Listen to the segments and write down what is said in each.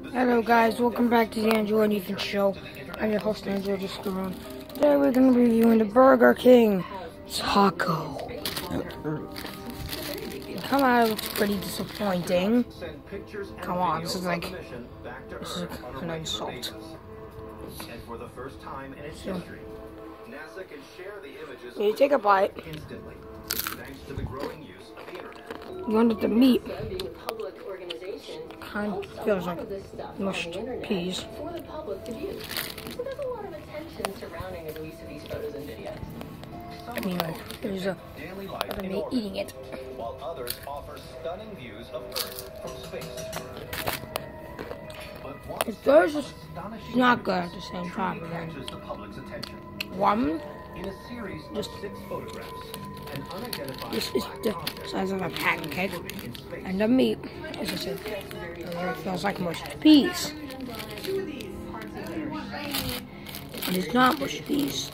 Hello guys, welcome back to the Andrew and Ethan Show. I'm your host Andrew Discaron. Today we're going to be reviewing the Burger King Taco. Come out, it looks pretty disappointing. Come on, this is like an insult. And for the first time in its history, NASA can share the images You take a bite. instantly, thanks to the growing use of the internet. You wanted the meat. Kind of feels like mushed peas. For the public to view. So there's a lot of attention surrounding the release of these photos and videos. I mean, like, there's a Daily life of in me orbit, eating it. while others offer stunning views of Earth from space. But one It's astonishing not good at the same time. truly Then catches the public's attention. one, In a series of Just- 6 photographs, an unidentified this is black the object size of a pancake, floating in space. and the meat, as I said, it feels like mushed peas. It is not mushed peas.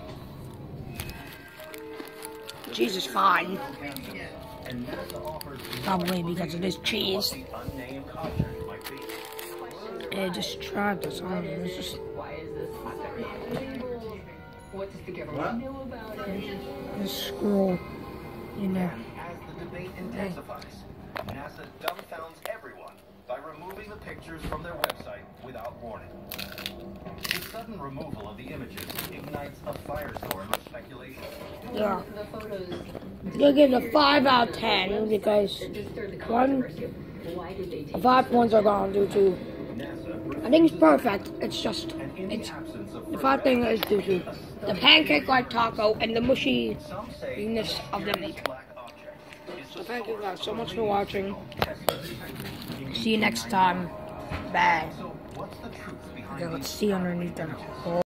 Cheese is fine, And NASA offers probably because it is cheese. the unnamed object might be. It just tried this on. It's just Why is this happening? What does the government know about it? a scroll in there. As the debate intensifies, NASA dumbfounds everyone by removing the pictures from their website without warning. The sudden removal of the images ignites a firestorm of speculation. Yeah. The photos You'll give it a 5 out of 10 because that just stirred the one, controversy. Why did they take 5 points are gone due to. NASA, I think it's perfect. It's just and in the it's absence of the 5 thing is due to the pancake-like taco and the mushiness some say of the meat. black object is So the thank you source guys so of much the for watching. Tesla. See you next time. Bye. So what's the truth behind Okay, let's these see underneath that hole.